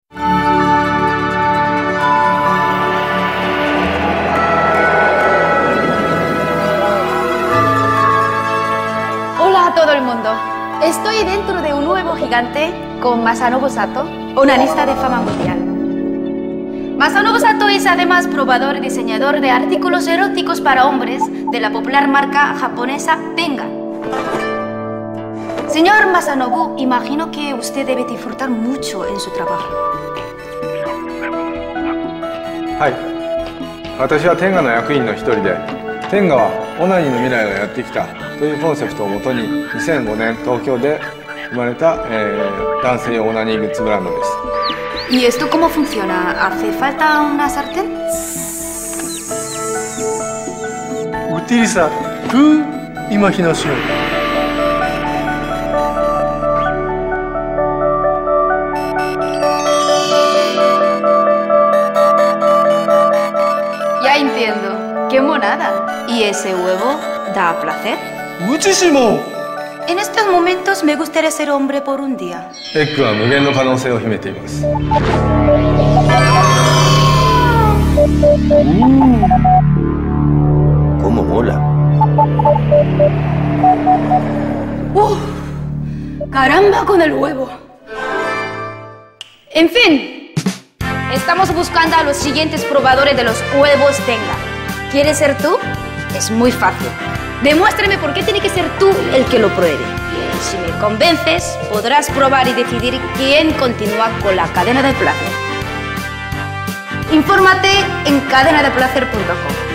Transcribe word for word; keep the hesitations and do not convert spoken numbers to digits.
Hola a todo el mundo. Estoy dentro de un nuevo gigante con Masanobu Sato, onanista de fama mundial. Masanobu Sato es además probador y diseñador de artículos eróticos para hombres de la popular marca japonesa Tenga. Señor Masanobu, imagino que usted debe disfrutar mucho en su trabajo. はい、私は天下の役員の一人で、天下はオナニーの未来をやってきたというコンセプトをもとににせんごねん東京で生まれた、えー、男性用オナニーグッズブランドです。 ¿Y esto cómo funciona? ¿Hace falta una sartén? Utiliza tu imaginación. Ya entiendo. ¡Qué monada! ¿Y ese huevo da placer? ¡Muchísimo! En estos momentos me gustaría ser hombre por un día. エッグは無限の可能性を秘めています。 ¡Cómo mola! ¡Uf! ¡Caramba con el huevo! En fin, estamos buscando a los siguientes probadores de los huevos Tenga. ¿Quieres ser tú? Es muy fácil. Demuéstrame por qué tiene que ser tú el que lo pruebe. Y si me convences, podrás probar y decidir quién continúa con la cadena del placer. Infórmate en cadena de placer punto com.